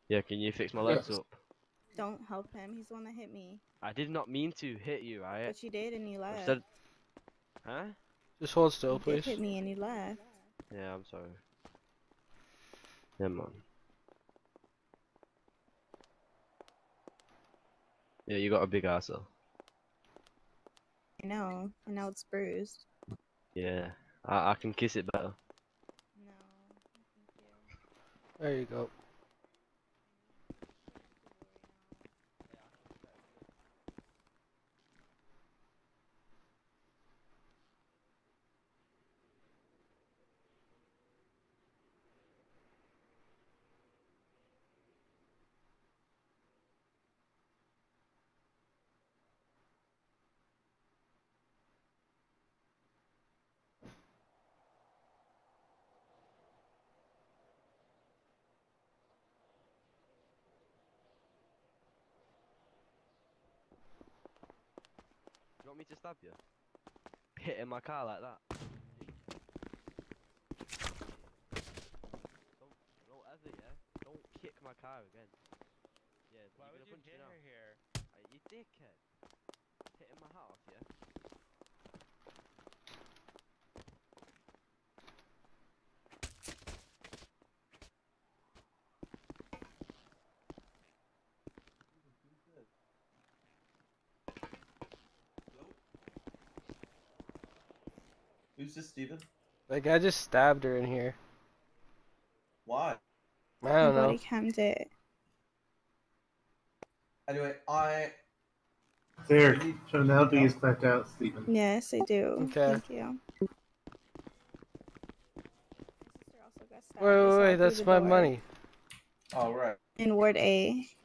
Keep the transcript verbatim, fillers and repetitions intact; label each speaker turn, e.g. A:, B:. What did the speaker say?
A: Yeah, can you fix my legs
B: Yes.
A: up?
C: Don't help him. He's the one that hit me.
A: I did not mean to hit you, right?
C: But you did, and you
A: I
C: left.
A: said, huh?
B: Just hold still,
C: You
B: please.
C: did hit me, and you left.
A: Yeah, I'm sorry. Never mind. Yeah, you got a big ass though.
C: I know. And now it's bruised.
A: Yeah, I I can kiss it better.
C: No. Thank you.
B: There you go.
A: You want me to stab you? Hitting my car like that? Don't, don't ever, yeah? Don't kick my car again. Yeah,
D: Why
A: you're
D: would
A: gonna
D: you
A: punch
D: hit
A: me now.
D: her here?
A: Are you dickhead? Hitting my hat off, yeah?
E: Who's this, Steven?
B: Like, I just stabbed her in here.
E: Why?
B: I don't
C: My body
B: know.
C: cammed it.
E: Anyway, I...
F: There,
E: We need-
F: tonality is clapped out, Stephen.
C: Yes, I do.
B: Okay.
C: Thank you. My sister also got stabbed.
B: Wait,
C: I
B: wait,
C: saw
B: wait,
C: it through
B: that's
C: the
B: my
C: door.
B: money.
E: Oh, right.
C: In Ward A.